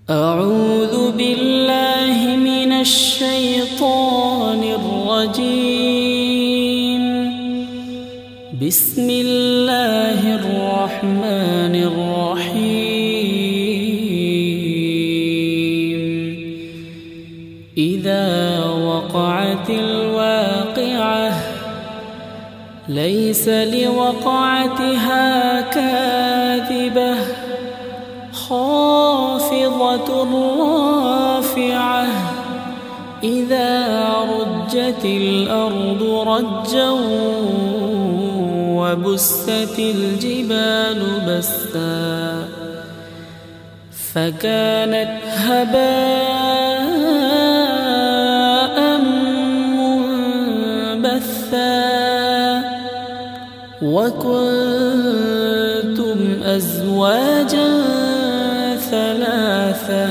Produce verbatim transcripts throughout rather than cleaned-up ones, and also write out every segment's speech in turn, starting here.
أعوذ بالله من الشيطان الرجيم. بسم الله الرحمن الرحيم. إذا وقعت الواقعة ليس لوقعتها كاذبة خافضة رافعة إذا رجت الأرض رجا وبست الجبال بسا فكانت هباء منبثا وكنتم أزواجا ثلاثة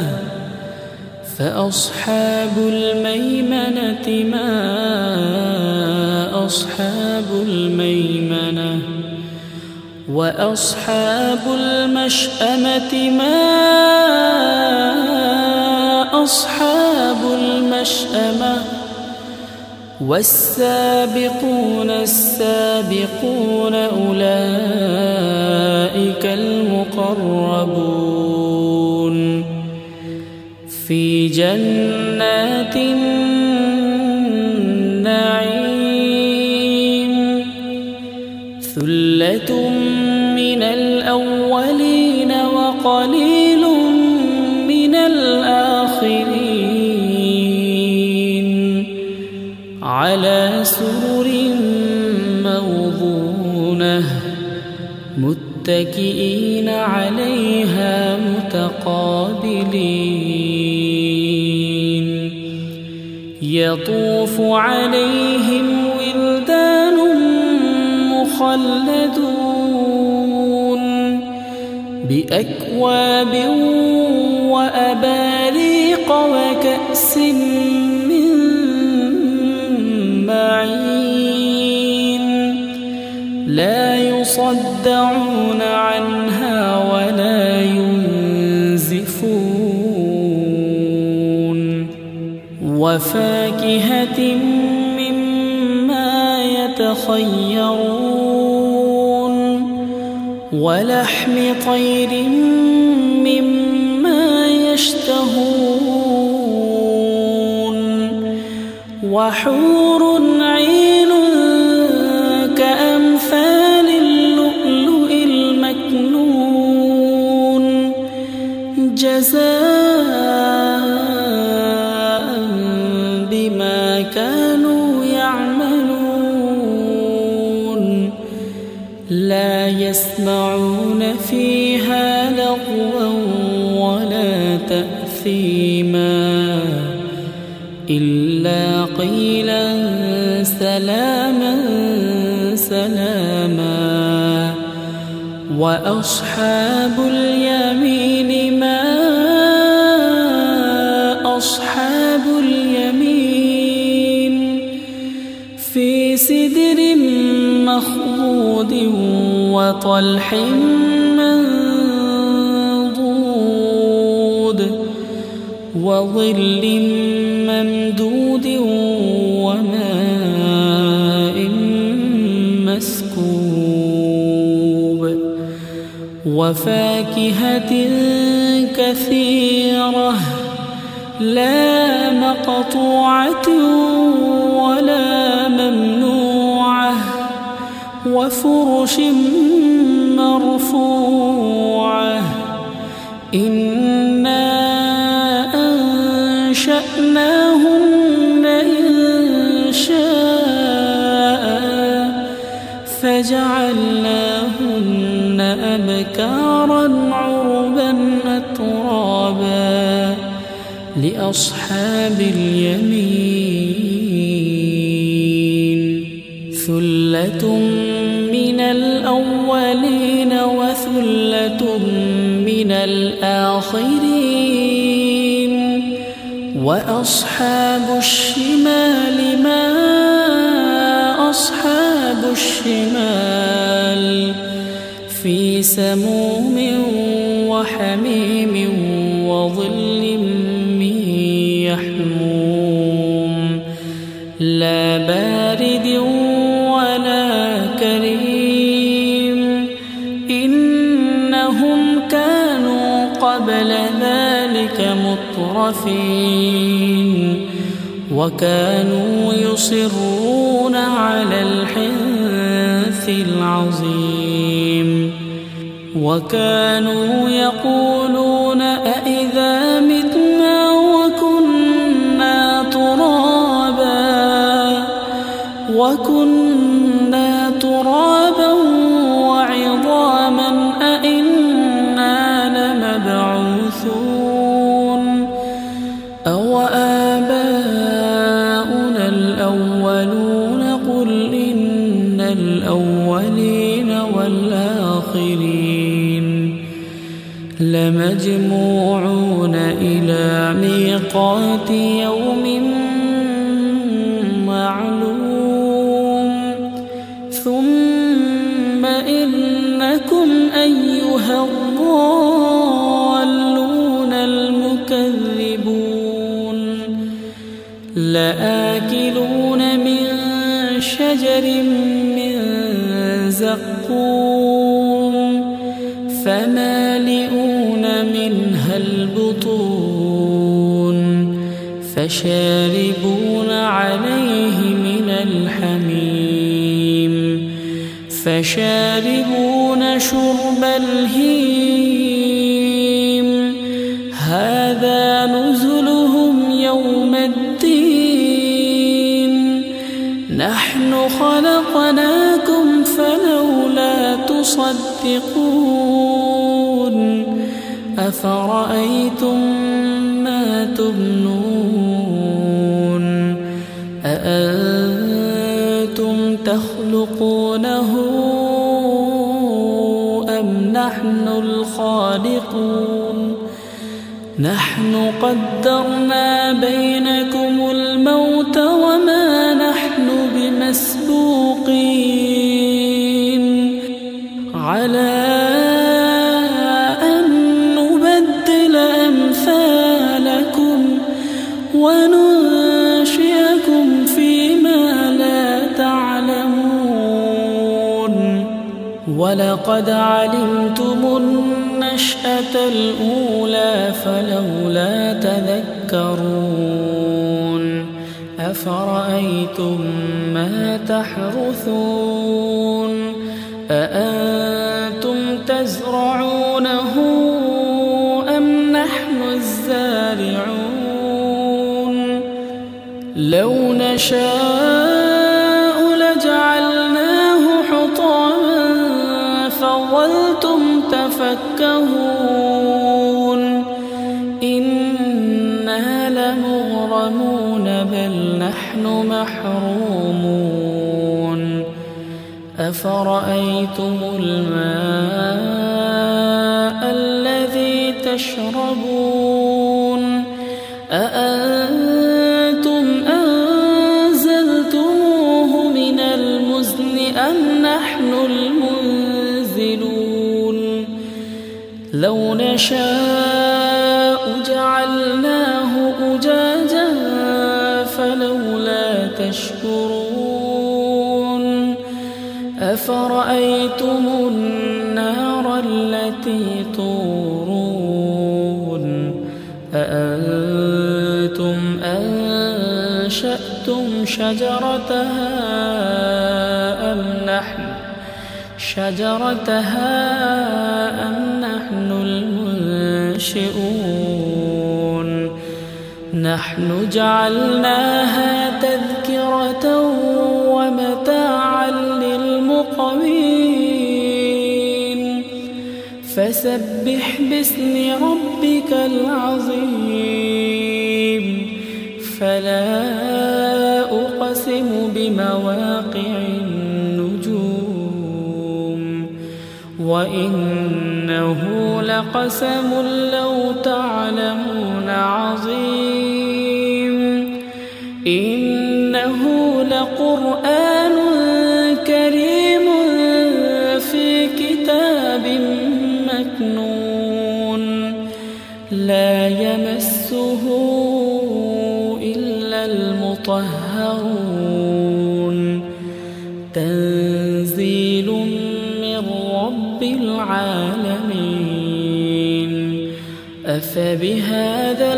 فأصحاب الميمنة ما أصحاب الميمنة وأصحاب المشأمة ما أصحاب المشأمة والسابقون السابقون أولئك المقربون في جنات النعيم ثلة من الأولين وقليل من الآخرين على سرر موضونة متكئين عليها متقابلين يطوف عليهم ولدان مخلدون بأكواب وأباريق وكأس من معين لا يصدعون عنها ولا ينزفون وفاكهة مما يتخيرون ولحم طير مما يشتهون وحور عين كأمثال اللؤلؤ المكنون جزاء بما كانوا يعملون لا يسمعون فيها لغوا ولا تأثيما إلا قيلا سلاما سلاما وأصحاب اليمين ما أصحاب اليمين في سدر مخضود وطلح منضود وظل ممدود وماء مسكوب وفاكهة كثيرة لا مقطوعة ولا ممنوعة وفرش مرفوعة إنا أنشأناهن إنشاء فجعلناهن أبكارا عربا أترابا لأصحاب اليمين ثلة من الأولين وثلة من الآخرين وأصحاب الشمال ما أصحاب الشمال في سموم وحميم وظل ذلك مترفين وكانوا يصرون على الحنث العظيم وكانوا يقولون أإذا متنا وكنا ترابا وكنا ترابا وعظاما أإنا لمبعوثون أو آباؤنا الأولون قل إن الأولين والآخرين لمجموعون إلى ميقات يوم معلوم ثم إنكم أيها الضالون المكذبون لآكلون من شجر من زقوم فمالئون منها البطون فشاربون عليه من الحميم فشاربون شرب الهيم هذا نزلهم يوم الدين نحن خلقناكم فلولا تصدقون أفرأيتم ما تمنون أأنتم تخلقونه أم نحن الخالقون نحن قدرنا بينكم الموت وما نحن بمسبوقين على أن نبدل أمثالكم وننشئكم فيما لا تعلمون ولقد علمتم النشأة الأولى فلولا تذكرون أفرأيتم ما تحرثون أأنتم تزرعونه أم نحن الزارعون لو نشاء لجعلناه حطاما فظلتم تفكهون إنا لمغرمون بل نحن محرومون أفرأيتم الماء الذي تشربون أأنتم أنزلتموه من المزن أم نحن المنزلون لو نشاء جعلناه أجاجا فلولا تشكرون أفرأيتم النار التي تورون أأنتم أنشأتم شجرتها أم نحن شجرتها أم نحن المنشئون نحن جعلناها تذكرة ومتاعا للمقوين فسبح باسم ربك العظيم فلا أقسم بمواقع النجوم وإنه لقسم لو تعلمون عظيم إنه لقرآن كريم في كتاب مكنون لا يمسه إلا المطهرون تنزيل من رب العالمين أفبهذا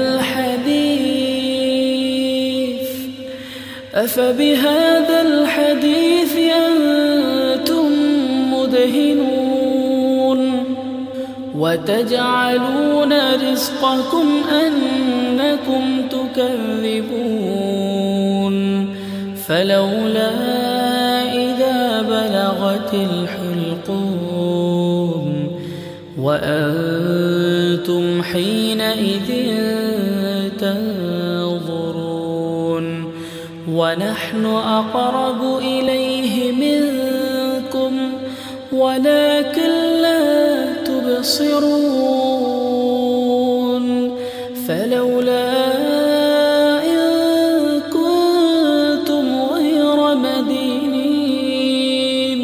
الحديث أفبهذا الحديث أنتم مدهنون وتجعلون رزقكم أنكم تكذبون فلولا إذا بلغت الحلقوم وأنتم حينئذ تنظرون ونحن أقرب إليه منكم ولكن لا تبصرون فلولا إن كنتم غير مدينين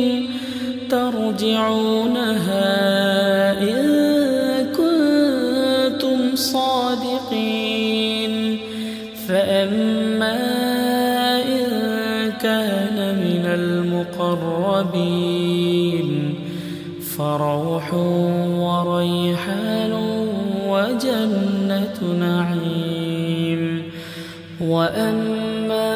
ترجعونها إن كنتم صادقين فأما إن كان من المقربين فروح وريحان وجنة نعيم وأما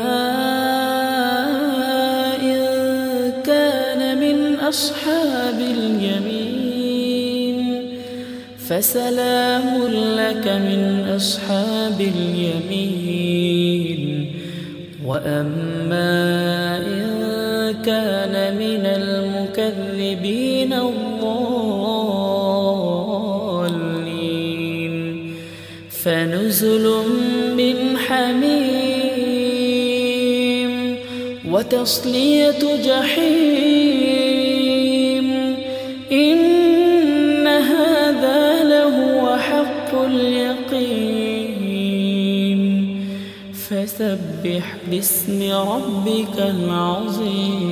إن كان من أصحاب اليمين فسلام لك من أصحاب اليمين وأما إن كان من المكذبين الضالين فنزل من حميم وتصلية جحيم إن هذا لهو حق اليقين فسبح باسم ربك العظيم.